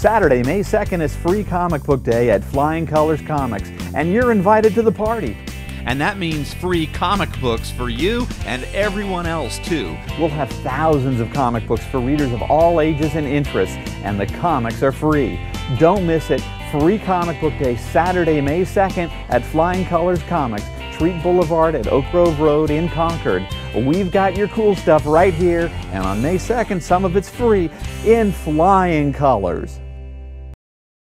Saturday, May 2nd is Free Comic Book Day at Flying Colors Comics, and you're invited to the party. And that means free comic books for you and everyone else too. We'll have thousands of comic books for readers of all ages and interests, and the comics are free. Don't miss it. Free Comic Book Day, Saturday, May 2nd at Flying Colors Comics, Treat Blvd at Oak Grove Road in Concord. We've got your cool stuff right here, and on May 2nd, some of it's free in flying colors.